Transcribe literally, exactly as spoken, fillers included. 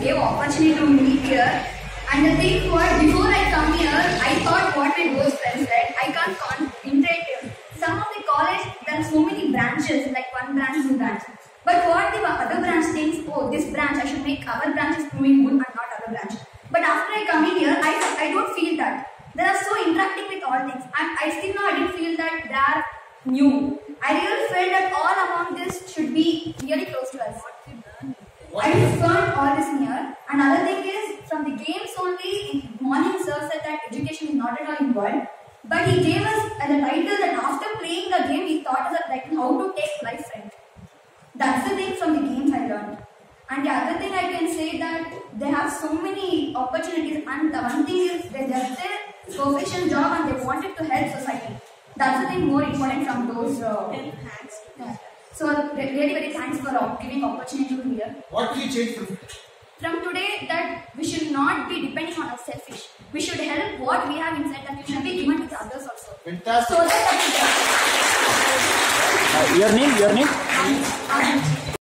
gave opportunity to me here. And the thing was, before I come here, I thought what my ghost friends said. I can't concentrate. Some of the college, there are so many branches, like one branch, two branch. But what the other branch thinks, oh, this branch, I should make our branches doing good and not other branch. But after I come in here, I, I don't feel that. They are so interacting with all things. And I still know I didn't feel that they are new. I really felt that all among this should be really close to us. I just learned all this here. Another thing is, from the games only, morning sir said that education is not at all involved. But he gave us the title that after playing the game, he taught us like how to take life friend. That's the thing from the games I learned. And the other thing I can say that they have so many opportunities, and the one thing is they left their professional job and they wanted to help society. That's the thing more important from those. Uh, yeah. So really very thanks for uh, giving opportunity to here. What will you change from From today, that we should not be depending on ourselves selfish. We should help what we have inside, that we should be given to others also. Fantastic. So that Uh, your name, your name? we can.